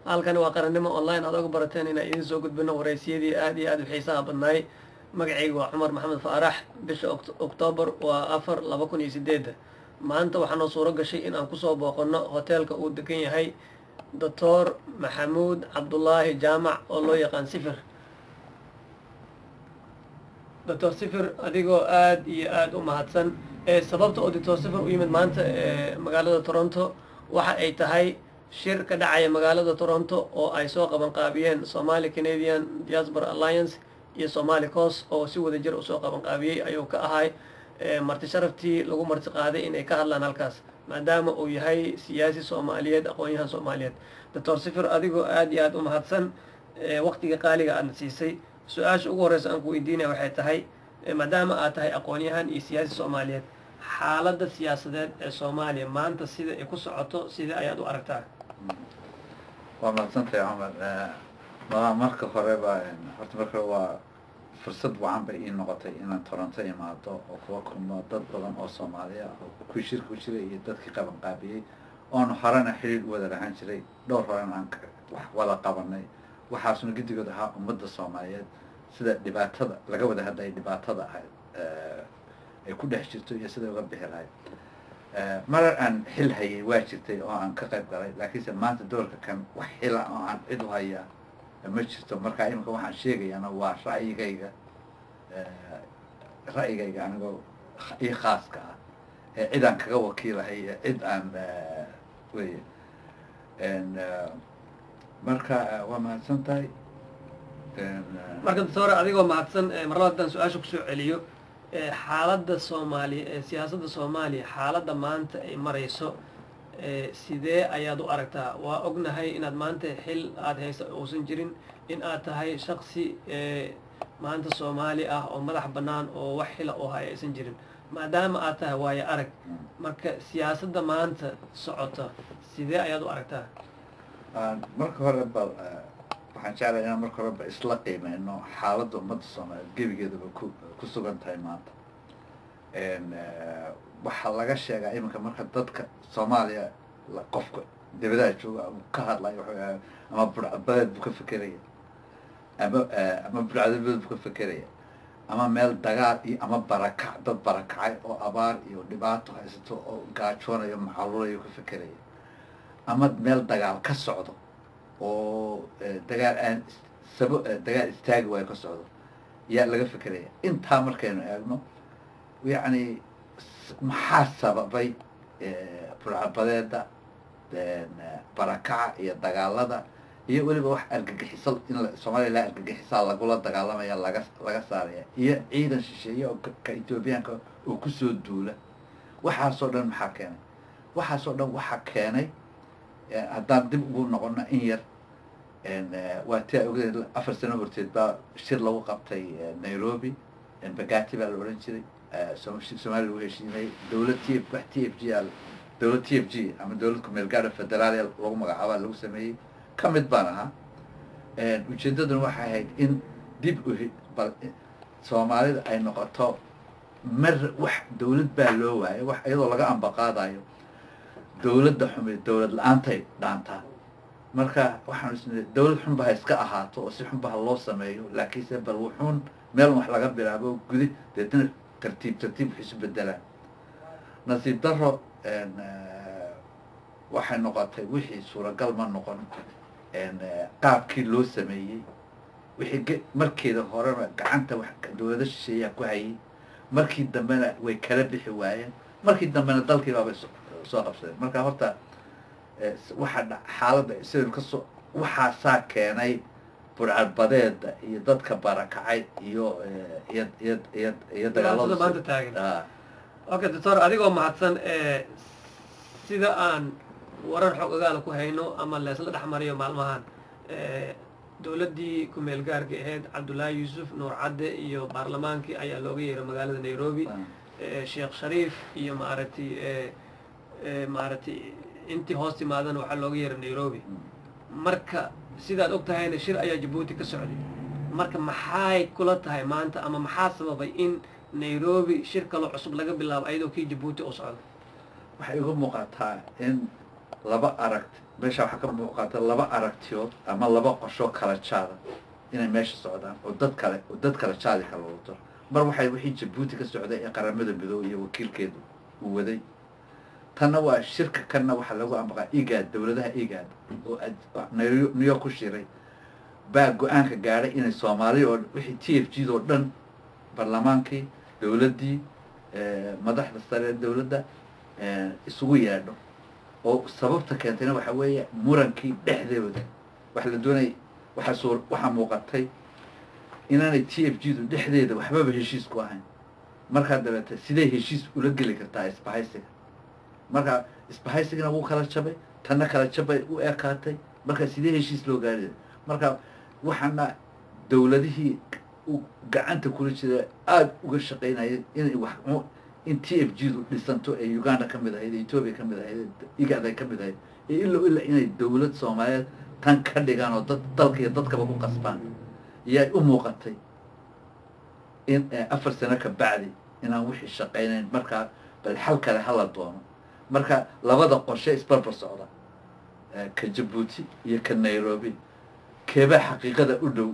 halkani waa qarannimo online aad oga barateen inaan idiin soo gudbino waraysiyadii aad iyo aad u xiisaha badnaay. magacaygu waa cumar maxamed faarax. bisha oktoobar waa 4/2008. maanta waxaa noo suuro gashay in aan kusoo booqanno hoteelka uu degan yahay doctor maxamuud cabdulaahi jaamac oo loo yaqaan sifir. doctor sifir, adigoo aad iyo aad u mahadsan. sababta oo doctor sifir u yimid maanta magaalada Toronto waxa ay tahay shir ka dhacaya magaalada Toronto oo ay soo qaban qaabiyeen Somali Canadian Diaspora Alliance iyo Somali Coast oo si wada jir u soo qaban qaabiyay ayuu ka ahay marti sharaftii lagu marti qaaday in ay ka hadlaan halkaas maadaama uu yahay siyaasi Soomaaliyeed, aqoon-yahan Soomaaliyeed. doctor sifir, adigoo aad iyo aad u mahadsan waqtiga qaaliga aad siisay. su-aasha ugu horeysa aan ku weydiinaya waxay tahay maadaama aad tahay aqoon-yahan iyo siyaasi Soomaaliyeed, xaaladda siyaasadeed ee Soomaaliya maanta sida ay ku socoto sida ayaad u aragtaa? waa mahadsantahay cumar. marka horeba horta waa fursad wacan bay ii noqotay inaan Toronto imaado oo kuwa kulmo dad badan oo Soomaaliya oo ku shir ku jiray iyo dadkii qaban qaabiyey oon horena xiriir u wada lahaan jiray, dhowr horena aan wax wada qabanay. waxaasuna gidigood ahaa ummadda Soomaaliyeed sida dhibaatada laga wada hadlayay, dhibaatada ahayd ay ku dhex jirto iyo sida uga bixi lahayd. marar aan xil hayay waa jirtay oo aan ka qayb galay, laakiinse maanta doorka kan wax xila oo aan cid u hayaa ma jirto. marka imika waxaan sheegayaana waa ra'yigayga anigoo ii khaaska ah ee cid aan kaga wakiilahay iyo cid aan wey marka waa mahadsan tahay. marka doctor, adigoo mahadsan, mar labaad haddaan su-aasha kusoo celiyo, xaaladda Soomaaliya ee siyaasadda Soomaaliya, xaaladda maanta ay marayso sidee ayaad u aragtaa? waa ognahay inaad maanta xil aad haysa uusan jirin, in aad tahay shaksi maanta Soomaali ah oo madax bannaan oo wax xila oo haya aysan jirin, maadaama aad tahay waayo arag. marka siyaasadda maanta socota sidee ayaad u aragtaa? marka hore waxaan jeclahay inaan marka horeba isla qiimeyno xaaladda ummadda Soomaaliyeed gebigeedaba ku sugan tahay maanta. waxaa laga sheegaa iminka marka dadka Soomaaliya qofka dibadaha jooga ka hadlayo ama burcadbadeed buu ka fekeraya ama burcadabeed buu ka fekeraya ama meel dagaal iyo ama barakac dad barakacay oo abaar iyo dhibaato haysato oo gaajoonayo macluulayo ka fekeraya, ama meel dagaal ka socdo oo dagaal istaagi waayo ka socdo yaa laga fekeraya. intaa markaynu eegno yacni maxaa sababay burcadbadeeda, barakaca iyo dagaalada iyo weliba wax argagixisal in Soomaaliya la argagixisaa lagula dagaalamaya laga saaraya iyo ciidan shisheeye oo ka Etoobiyaanka oo kusoo duula. waxaasoo dhan maxaa keenay? waxaasoo dhan waxaa keenay haddaan dib ugu noqono in yar, waa tia ogeed 4 sano horteed baa shir lagu qabtay Nairobi, Bagati baa la odhan jiray. Soomaaliya lagu heshiinay dowlad dowlad TFG ama dowlad kumeel gaadha federaaliya lagu magacaaba lagu sameeyey, ka mid baan ahaa. ujeeddaduna waxay ahayd in dib Soomaalida ay noqoto mar wax dowlad baa loo waayay, wax iyadoo laga ambaqaadayo dowladda xume dowlad la-aantay dhaantaa. marka waxaan isnay dowlad xunba ha iska ahaato oo si xunba ha loo sameeyo, laakiinse bal wuxuun meel wax laga bilaabo gudi deetana tartiib wax isu bedelaan. nasiib daro waxay noqotay wixii suuragal ma noqon qaabkii loo sameeyey. wixii markeeda horena gacanta wax dowlada shisheeyaa ku hayay, markii dambena way kala bixi waayeen, markii dambena dalkii baabay soo qabsadeen. marka horta xaaladda sidaynu kasoo waxaasaa keenay burcadbadeeda iyo dadka barakacay iyo dagaalada maanta taagan. okay doctor, adigoo mahadsan, sida aan warar xog ogaala ku hayno ama leesla dhex mariyo maalmahan, dowladdii kumeel gaarka ahayd Cabdullaahi Yuusuf Nuur Cadde iyo baarlamaankii ayaa looga yeeray magaalada Nairobi. sheekh Shariif iyo maaragtay intii hoos timaadana waxaa looga yeeray Nairobi. marka sidaad og tahayna shir ayaa Jabuuti ka socday. marka maxay kula tahay maanta, ama maxaa sababay in Nairobi shir kaloo cusub laga bilaabo ayadoo kii Jabuuti u socdo? waxay uga muuqataa in laba aragti meesha waxaa ka muuqata laba aragtiyood ama laba qorsho kala jaada inay meesha socdaan oo dad kala jaadi kala wado mar waxay wixii Jabuuti ka socday ee qaramada midoobay iyo wakiilkeedu uu waday tanna waa shirka kanna waxaa lagu amaqaa IGAD dowladaha IGAD oo New York ku shiray baa go-aanka gaadhay inay Soomaaliya oo wixii TFG oo dhan barlamaankii dowladdii madaxda sare ee dowladda isugu yeedho oo sababta keentayna waxa weeye murankii dhexdeeda wax la doonay waxa muuqatay inaanay TFG-du dhexdeeda waxbaba heshiis ku ahayn markaa dabeetay sidee heshiis ula geli kartaa isbahaysiga marka isbahaysigana wuu kala jabay tanna kala jabay u ekaatay marka sidee heshiis loo gaari marka waxaana dowladihii gacanta kula jira aad uga shaqeynayay inay wax in TFG-du dhisanto ee Uganda ka mid ahayd Ethiopia ka mid ahayd IGAD ka mid ahayd ilaa inay dowlad Soomaaliyeed tan ka dhigaan oo dalka iyo dadkaba ku qasbaan iyay u muuqatay in 4 sano ka bacdi inaan wixii shaqeynayn markaa bal xal kale hala doono marka labada qorshe isbarbar socda ka Djibouti iyo ka Nairobi keeba xaqiiqada u dhow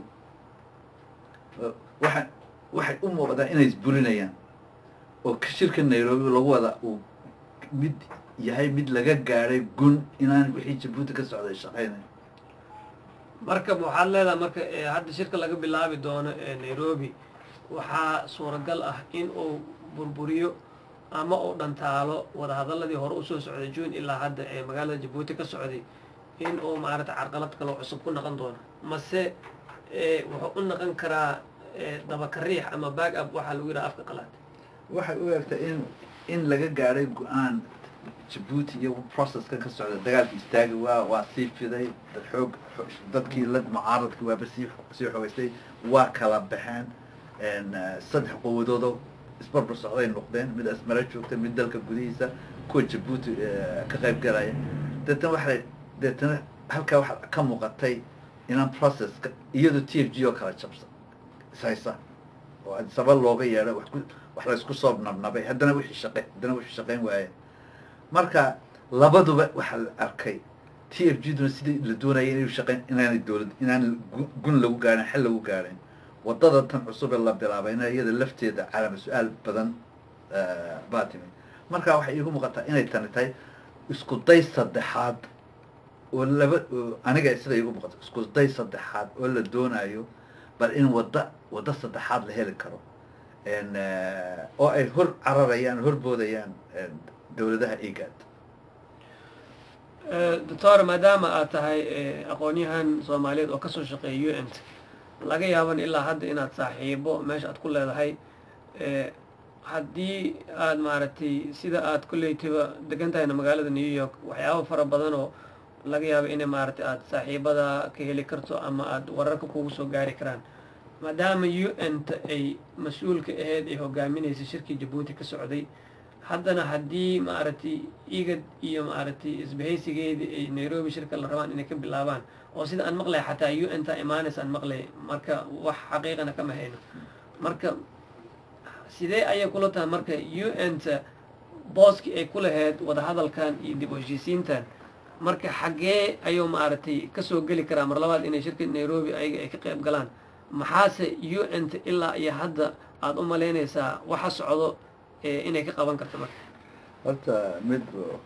waxay u muuqdaan inay isburinayaan oo ka shirka Nairobi lagu wada uu mid yahay mid laga gaaray gun inaan wixii Djibouti ka socday shaqeynayn marka waxaad leedahay marka hadda shirka laga bilaabi doono Nairobi waxaa suuragal ah in uu burburiyo ama uu dhantaalo wadahadaladii hore usoo socday June ilaa hadda ee magaalada Djibouti ka socday in uu maaragtay carqalad kale cusub ku noqon doono mase wuxuu u noqon karaa daba kariix ama back up waxa lagu yiraahdo afka qalaad waxay u egtay in laga gaaray go-aan Djibouti iyo processka ka socda dagaalka istaagi waa sii fiday dadkii la mucaaradkii waa sii xogeystay waa kala baxeen saddex quwadood isbarbar socday noqdeen mid asmara joogta mid dalka gudihiisa kuwa Djibouti ka qayb galaya deetana halkaa waxaa ka muuqatay inaan processka iyadoo TFG oo kala jabsan ishaysa oo sabab looga yeedho wax la isku soo nabnabay haddana wixii shaqeyn waaye marka labaduba waxaa la arkay TFG-duna sidii la doonayay inay shaqeyn inaan gun lagu gaarin xal lagu gaarin wadada tan cusub ee la bilaabayna iyada lafteeda calaamad su-aal badan baa timi marka waxay iigu muuqataa inay tani tahay isku day saddexaad oo aniga sida iigu muuqato isku day saddexaad oo la doonayo bal in wada saddexaad la heli karo oo ay horboodayaan dowladaha IGAD doctor maadaama aad tahay aqoon-yahan Soomaaliyeed oo kasoo shaqeeya UN laga yaaban ilaa hadda inaad saaxiibo meesha aad ku leedahay haddii aad maaragtay sida aad kulleytiba degan tahayna magaalada New York waxyaabo fara badan oo laga yaabo inay maaragtay aad saaxiibada ka heli karto ama aad wararka kugu soo gaari karaan maadaama UN-ta ay mas-uulka ahayd ay hogaaminaysay shirkii Djibouti ka socday haddana haddii maaragtay IGAD iyo maaragtay isbahaysigeedii ay Nairobi shirka la rabaan inay ka bilaabaan oo sida aan maqlay xataa UN-ta imaanaysa aan maqlay marka wax xaqiiqana kama hayno marka sidee ayay kula tahay marka UN-ta booskii ay ku lahayd wadahadalkan iyo dib u heshiisiintan marka xaggee ayuu maaragtay kasoo geli karaa mar labaad inay shirka Nairobi ayaga ay ka qayb galaan maxaase UN-ta ilaa iyo hadda aad u malaynaysaa waxa socdo inay ka qaban karto marka horta mid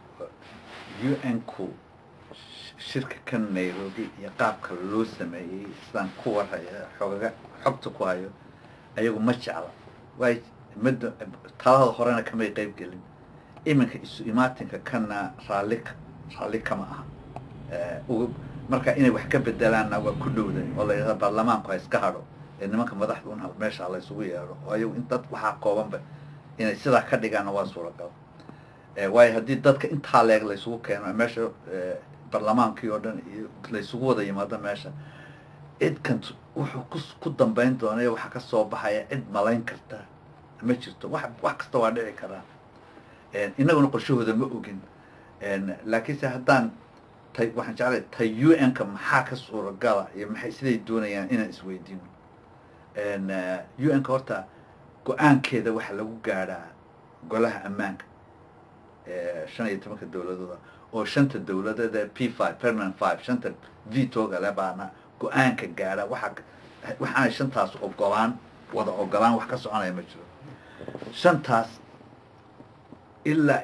UN-ku shirka kan Nairobi iyo qaabka loo sameeyay islaan ku warhaya xogta ku hayo ayagu ma jecla way talada horena kamay qayb gelin iminka isu imaatinka kana raalli kama aha marka inay wax ka bedelaanna waa ku dhowday oo la yidhahdo baarlamaanku ha iska hadho nimanka madaxda un meesha la isugu yeedho oo ayagu in dad waxaa koobanba inay sidaa ka dhigaanna waa suuragal waayo haddii dadka intaa leeg la isugu keeno meesha barlamaankii oo dhan iyo la isugu wada yimaado meesha cidkan wuxuu ku dambayn doonay waxaa ka soo baxaya cid malayn karta ma jirto wax kasta waa dhici karaa innaguna qorshahooda ma ogin laakiinse haddaan waxaan jeclay tay UN-ka maxaa ka suuragala iyo maxay siday doonayaan inaan isweydiino UN-ka horta go-aankeeda waxa lagu gaadhaa golaha ammaanka 15 dowladooda oo shanta dawladeed ee P5 permanent 5 shanta veto-ga leh baana go-aanka gaadha waxaan shantaas wada ogolaan wax ka soconaya ma jiro shantaas ilaa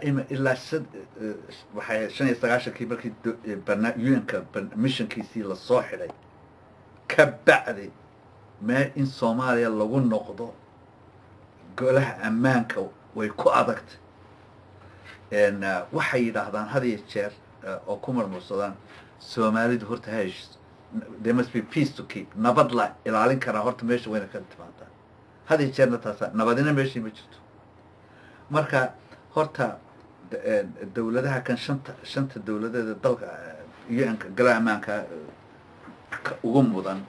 waxay 95kii markii UN-ka missionkiisii la soo xidhay ka bacdi in Soomaaliya lagu noqdo golaha ammaanka way ku adagtay waxay yidhaahdaan had iyo jeer oo ku marmursadaan Soomaalidu horta there must be peace to keep nabad la ilaalin karaa horta meesha wayna ka timaadaa had iyo jeerna taasa nabadina meeshii ma jirto marka horta dawladaha kan shanta dawladeeda dalka UN-ka golaha ammaanka ugu mudan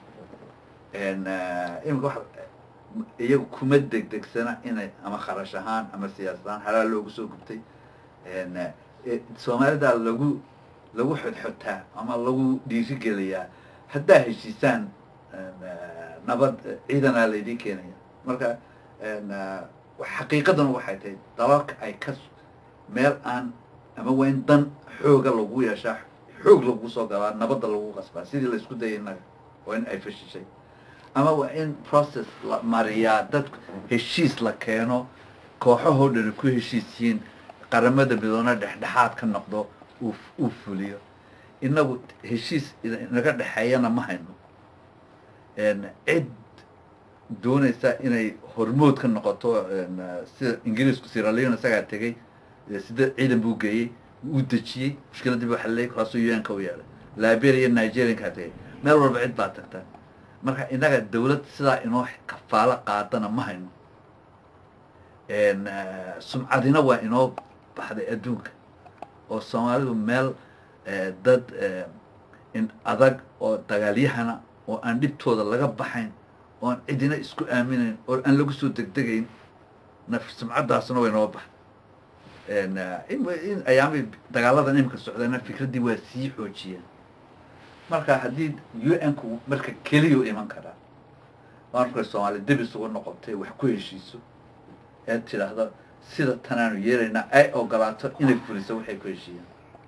imika iyagu kuma degdegsana inay ama kharash ahaan ama siyaasad ahaan xalaal loogu soo gubtay Soomaalida lagu xodxotaa ama lagu dhiirigeliyaa haddaa heshiisaan nabad ciidanaa laydin keenaya marka xaqiiqaduna waxay tahay dalalka ay ka meel aan ama waa in dan xooga lagu yeeshaa xoog lagu soo galaa nabadda lagu qasbaa sidii la isku dayay innaga waa in ay fashishay ama waa in process la mariyaa dadku heshiis la keeno kooxahoo dhan ku heshiisiin qaramada midoona dhexdhexaad ka noqdo uu fuliyo inagu heshiis naga dhexeeyana ma hayno cid doonaysa inay hormood ka noqoto sida ingiriisku Sierra Leone isagaa tegay sida ciidan buu geeyey uu dejiyey mushkiladii buu xaliyay kaasoo UN-ka u yeelay Liberia iyo Nigeria ka tegay meel walba cid baa tagtaa marka inaga dawlad sidaa inoo kafaalo qaadana ma hayno sumcadina waa inoo baxday adduunka oo Soomaalidu meel dad in adag oo dagaalyahana oo aan dhibtooda laga baxayn oo aan cidina isku aaminayn oo aan lagu soo degdegayn sumcadaasna way inoo baxday in ayaamii dagaaladan imika socdayna fikraddii waa sii xoojiyeen marka haddii UN-ku marka keliya iman karaa marka Soomaali dib isugu noqotay wax ku heshiiso ee tiraahdo sida tanaanu yeelaynaa ay ogolaato inay fuliso waxay ku heshiiyeen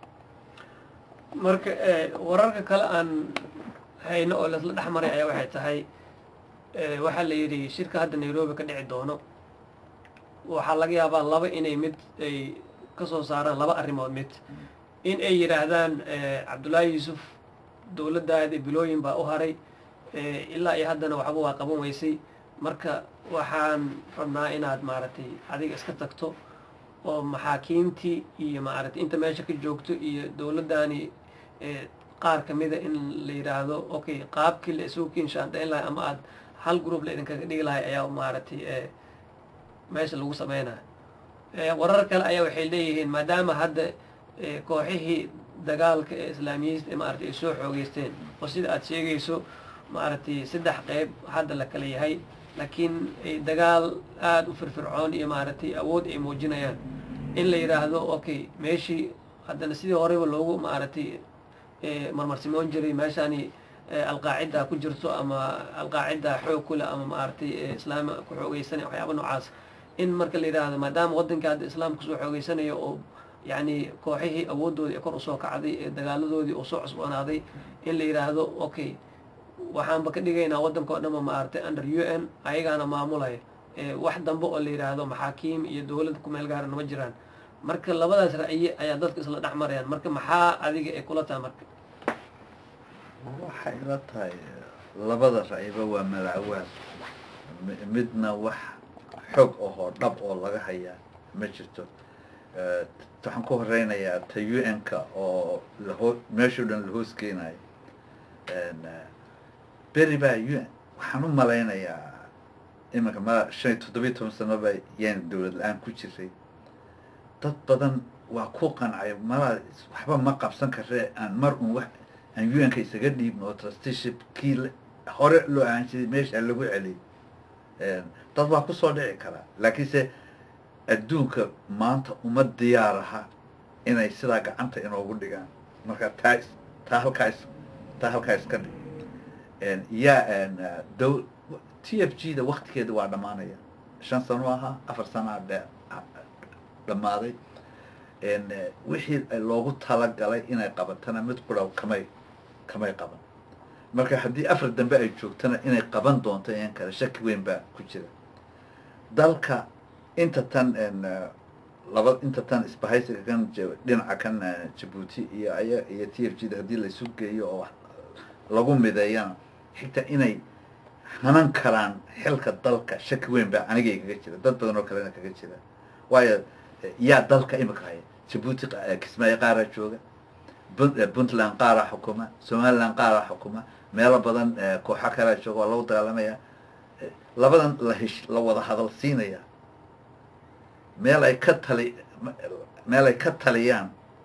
marka wararka kale aan hayno oo la dhaxmaray ayaa waxay tahay waxa la yiri shirka hadda Nairobi ka dhici doono waxa laga yaabaa laba inay mid ay ka soo saaraan laba arrimood mid in ay yiraahdaan Cabdullaahi Yuusuf dawladdaada bilooyin baa u haray ilaa iyo haddana waxba waa qaban weysay marka waxaan rabnaa inaad maaragtay adiga iska tagto oo maxaakiimtii iyo maaragtay inta meesha ka joogto iyo dawladdaani qaar kamida in la yiraahdo okay qaabkii la isugu kinshaandayn lahay ama aad hal group la idinkaga dhigi lahay ayaa maaragtay meesha lagu sameynaya warar kale ayaa waxay leeyihiin maadaama hadda kooxihii dagaalka ee islaamiyista maaragtay ay soo xoogeysteen oo sida aad sheegayso maaragtay saddex qayb hadda la kala yahay laakiin ay dagaal aad u firfircoon iyo maaragtay awood ay muujinayaan in la yiraahdo okay meeshii haddana sidii horeba loogu maaragtay marmarsimoon jiray meeshaani alqaacida ku jirto ama alqaacida xoog kule ama maaragtay islaam ku xoogeysanay waxyaabo noocaas in marka la yiraahdo maadaama waddanka hadda islaamka soo xoogeysanayo oo يعني kooxihii awooddoodii kor u soo kacday ee dagaaladoodii oo soo cusboonaaday in la yiraahdo okay waxaan ba ka dhigaynaa waddanka oo dhan maartay under UN ayagaana maamulaya wax dambe oo la yiraahdo maxaakiim iyo dawlad ku meel gaar ah ma jiraan marka labadaas ra'yi ayaa dadka isla dhaxmarayaan marka maxaa adiga ay kula tahay marka waxay la tahay labada ra'yiba waa malaawaad midna wax xog oo dhab oo laga hayaa ma jirto waxaan ku horeynayaa ta UN-ka oo meesha dhan la hoos keenayo beri baa UN waxaan u malaynayaa iminka ma 17 sano baa yaan dawlad la-aan ku jiray dad badan waa ku qancay mala waxba ma qabsan karee aan mar un wax aan UN-ka isaga dhiibno oo trusteeship kii hore loo ahaan jiray meesha lagu celiyay dad waa ku soo dhici karaa laakiinse adduunka maanta uma diyaar aha inay sidaa gacanta inoogu dhigaan marka taa halkaa iska dhig yaa TFG da waktigeeda waa dhammaanaya 5 sano ahaa 4 sano dhamaaday wixii loogu talagalay inay qabatana mid qura kamay qaban marka haddii afar dambe ay joogtana inay qaban doonto iyan kale shaki weyn baa ku jira dalka inta tan inta tan isbahaysiga kan dhinaca kan Djibouti iyo TFG haddii la isu geeyo oo lagu mideeyana xigta inay hanan karaan xilka dalka shaki weyn baa aniga kaga jira dad badan oo kalena kaga jira waayo yaa dalka imika haya Djibouti Kismaayo qaaraa jooga Puntland qaaraa xukuma Somaliland qaaraa xukuma meelo badan kooxa kala jooga oo lagu dagaalamaya labadan la wada hadal siinaya meel ay ka taliyaan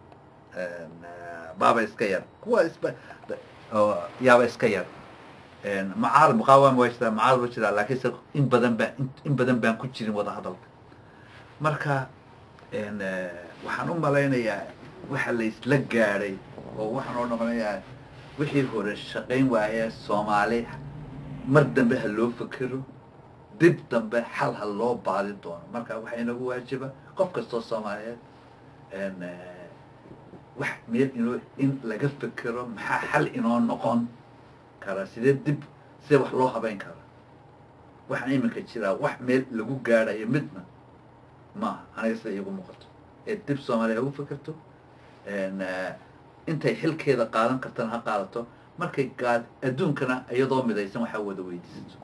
baaba iska yar kuwa yaaba iska yar macaarad muqaawama waa jiraa macaarad waa jiraa laakiinse in badan baan ku jirin wada hadalka marka waxaan u malaynayaa waxa la isla gaadhay oo waxaan oo noqonayaa wixii hore shaqayn waaya Soomaali mar dambe ha loo fakero dib dambe xal ha loo baadi doono marka waxa inagu waajiba qof kastoo Soomaaliyeed wax meel in laga fakero maxaa xal inoo noqon kara sidee wax loo habeyn kara waxaan iminka jiraa wax meel lagu gaadhayo midna ma aniga sida igu muuqato dib Soomaaliya ugu fakerto intay xilkeeda qaadan kartaan ha qaadato markay adduunkana iyadoo midaysan waxa wada weydiisato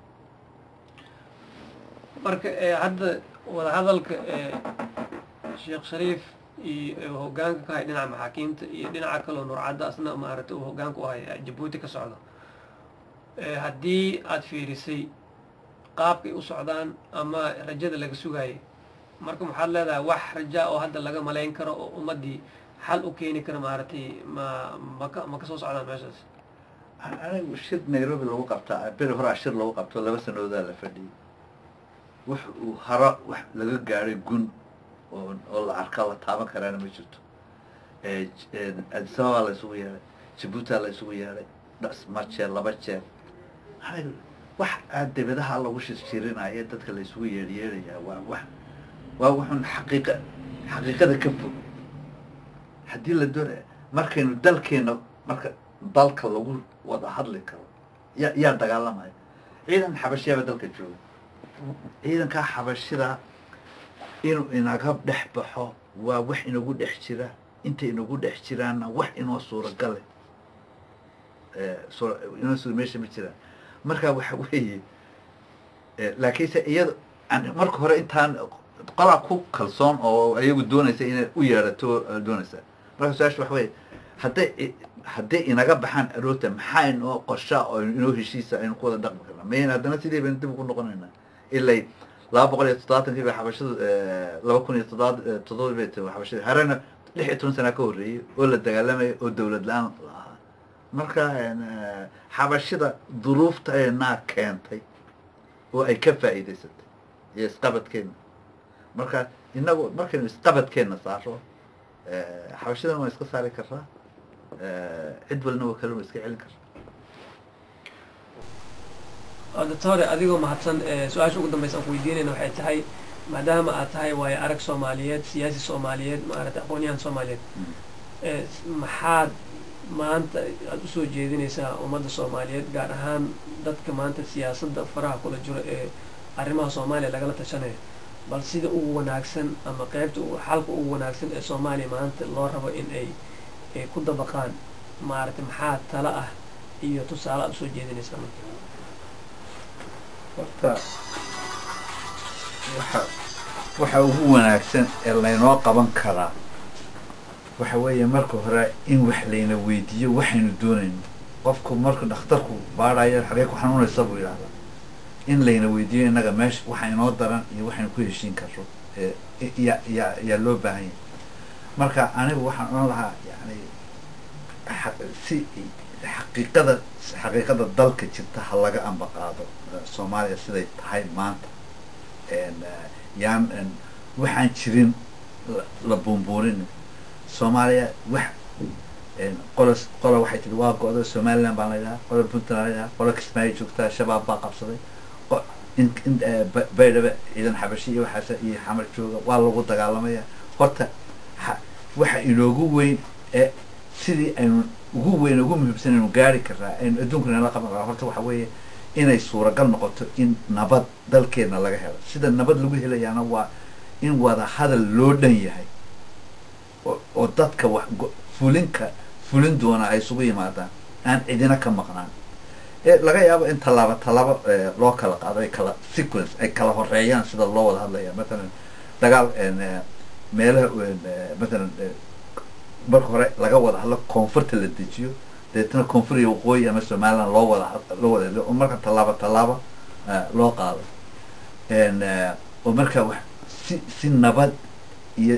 marka hadda wada hadalka Sheekh Shariif iyo hoggaanka ka hay dhinaca maxaakiimta iyo dhinaca kale oo Nurcadda asna maaragtay uu hoggaanka u hay Djibouti ka socdo haddii aad fiirisay qaabkay u socdaan ama rajada laga sugayay marka maxaad leedahay wax raja oo hadda laga malayn karo oo ummadii xal u keeni kara maaragtay ma ka soo socdaan meeshaas anigu shir Nairobi lagu qabtaa beri hore shir lagu qabto 2 sanadooda la fadhiyay wax uu hara wax laga gaaray gun oo la arka la taaban karaan ma jirto Addis Ababa la isugu yeeray Djibouti la isugu yeeray ma jeer 2 jeer wax dibadaha lagu shirinayo dadka la isugu yeeraya waa waxun xaqiiqada ka fog haddii la doonayo markaynu dalkeena marka dalka lagu wada hadli karo yaa dagaalamaya ciidan xabashiyaaba dalka jooga ciidanka xabashida inuu inaga dhex baxo waa wax inagu dhex jira inta inagu dhex jiraana wax inoo suuragal inoo meesha ma jiraan marka waxa weeye laakiinse iyada marka hore intaan qolaa ku kalsoon oo ayagu doonaysa inay u yeerato doonaysa marka su-aasha waxa weeye hadday inaga baxaan aroorta maxaa inoo qorshaa oo inoo heshiisa aynu ku wada dhaqmi karnaa mayna haddana sidii baynu dib ugu noqonaynaa ilay 270 bay xabashadu 2007 bay tahay xabashadu harana 16 sano ka horeeyay oo la dagaalamay oo dawlad la'aan lahaa marka xabashada duruufta ay keentay oo ay ka faa'iideysatay iyo isqabadkeena marka inagu markaynu isqabadkeena saaro xabashadana waa iska saari karaa cid walna waa kale iska celin karaa doctor adigoo mahadsan su-aasha ugu dambaysa aan ku weydiinayna waxay tahay maadaama aad tahay waayo arag Soomaaliyeed siyaasi Soomaaliyeed maaragtay aqoonyahan Soomaaliyeed maxaad maanta aad u soo jeedinaysaa ummadda Soomaaliyeed gaar ahaan dadka maanta siyaasadda faraha kula jiro arrimaha Soomaaliya lagala tashanayo bal sida ugu wanaagsan ama qaybta xalka ugu wanaagsan ee Soomaaliya maanta loo rabo in ay ku dabaqaan maaragtay maxaa tala ah iyo tusaale aad u soo jeedinaysaa marka horta waxa ugu wanaagsan ee laynoo qaban karaa waxa weeye marka hore in wax layna weydiiyo waxaynu doonayno qofku marka dhakhtarku baarayo xagee ku xanuunaysa buu yiraahdaa in layna weydiiyo inaga meesha waxa inoo daran iyo waxaynu ku heshiin karro yaa loo baahan yahay marka anigu waxaan oran lahaa yani si xaqiiqada dalka jirta ha laga amba qaado Soomaaliya siday tahay maanta waxaan jirin la buunbuurin Soomaaliya wax qola waxay tiri waa go'da Somaliland baan leeyahay qola Puntland leeyahay qola Kismaayo joogta shabaab baa qabsaday in baydhaba ciidan xabashi iyo waxaas iyo xamar jooga waa lagu dagaalamaya horta waxa inoogu weyn ee sidii aynu ugu weyn ugu muhiimsan aynu gaari karnaa aynu adduunkana la qaban karaa horta waxa weeye inay suuragal noqoto in nabad dalkeena laga helo sida nabad lagu helayaana waa in wada hadal loo dhan yahay oo dadka wax fulin doona ay isugu yimaadaan aan cidina ka maqnaan laga yaabo in tallaabo loo kala qaado ay kala sequence ay kala horeeyaan sida loo wada hadlaya matalan dagaal meelaha matalan marka hore laga wada hadlo koonfurta la dejiyo deetana koonfur iyo waqooyi ama somaliland loo wada hadlo oo marka tallaabo loo qaado oo marka wax si nabad iyo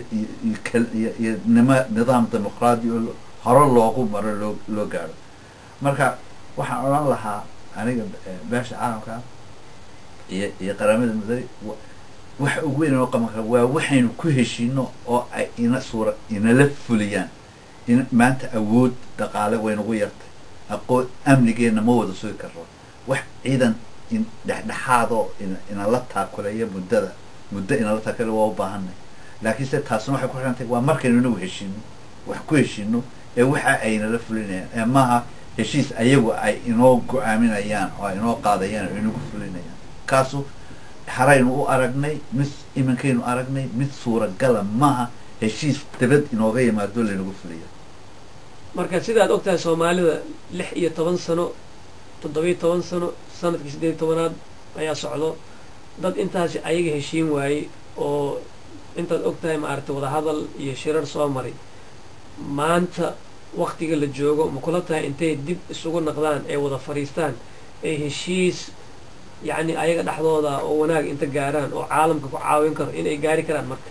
nidaam dimuqraadi oo hore loogu maro loo gaaro marka waxaan odhan lahaa aniga beesha caalamka iyo qaramada mudane waxa ugu weyn oo qaban kara waa waxaynu ku heshiino oo ay inala fuliyaan maanta awood dhaqaale waynagu yartay aqoon amnigeena ma wada sugi karno wax ciidan dhexdhexaadoo inala taakuleeya muddo inala taakule waa u baahanay laakiin se taasna waxay ku xirantay waa markaynu inagu heshiino wax ku heshiino ee waxa aynala fulinayaan ee maaha heshiis ayagu ay inoo go-aaminayaan oo ay inoo qaadayaan oo inagu fulinayaan kaasu haraynu u aragnay mid iminkaynu aragnay mid suuragala maaha heshiis dabad inooga yimaado laynagu fuliya marka sidaad ogtahay soomaalida 16 sano 17 sano sanadkii 18aad ayaa socdo dad intaasi ayaga heshiin waayey oo intaad ogtahay maaragtay wada hadal iyo shirar soo maray maanta waqtiga la joogo ma kula tahay intay dib isugu naqdaan ee wada fariistaan ee heshiis yacni ayaga dhexdooda oo wanaag inta gaaraan oo caalamka ku caawin karo inay gaari karaan marka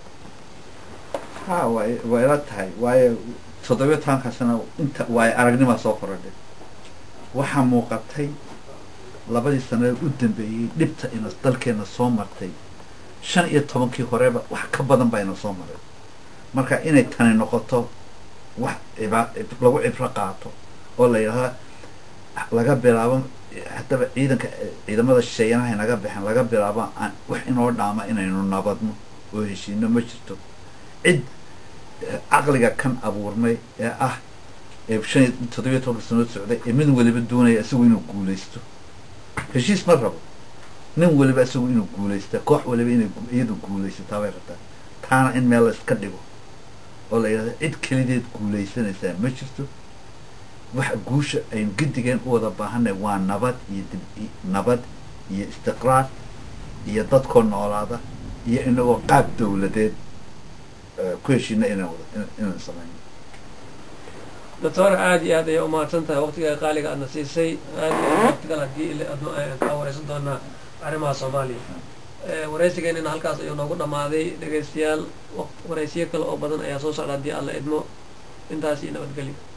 ha way ila tahay waayo 17 sano inta way aragnima soo korodhay waxaa muuqatay labadii sano u dambeeyay dhibta in dalkeena soo martay 15kii horeba wax ka badan bayna soo maray marka inay tani noqoto wax lagu cibro qaato oo la yiraahdo laga bilaabo haddaba ciidamada shisheeyanaha naga bixin laga bilaabo wax inoo dhaama inaynu nabadno oo heshiino ma jirto cid caqliga kan abuurmay ee ah 17 sano socday ee mid waliba doonaya isagu inuu guuleysto heshiis ma rabo nin waliba isagu inuu guuleysto koox waliba inay iyadu guuleysataa way rabtaa taana in meel iska dhigo oo la yiraahdo cid kalideed guuleysanaysaa ma jirto waxa guusha aynu gidigeen u wada baahanay waa nabad iyo istiqraar iyo dadkoo noolaada iyo inagoo qaab dawladeed ku heshiina inaan samayno doctor aad iyo aad ayay umahadsan tahay waqtiga qaaliga aadna siisay aad iyo waqtigan haddii aan ka wareysan doonaa arrimaha soomaaliya wareysigeenina halkaas ayuu noogu dhammaaday dhegaystayaal wareysiyo kale oo badan ayaa soo socda haddii alla idmo intaas iyo nabadgelyo